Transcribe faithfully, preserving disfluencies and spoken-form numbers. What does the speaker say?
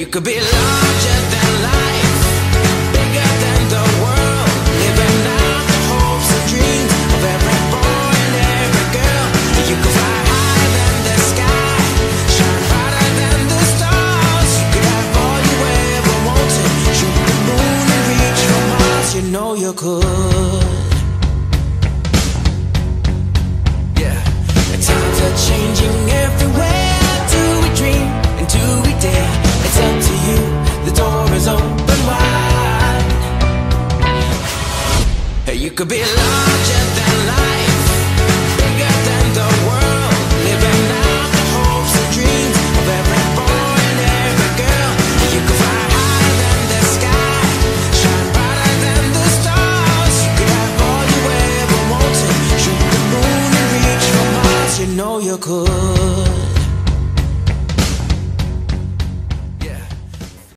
could be larger than life, bigger than the world, living out the hopes and dreams of every boy and every girl. You could fly higher than the sky, shine brighter than the stars. You could have all you ever wanted, shoot the moon and reach for Mars. You know you could. Yeah, times are changing everywhere. Do we dream and do we dare? It's up to you, the door is open wide. Hey, you could be larger than life, bigger than the world, living out the hopes and dreams of every boy and every girl. You could fly higher than the sky, shine brighter than the stars. You could have all you ever wanted, shoot the moon and reach for Mars. You know you could.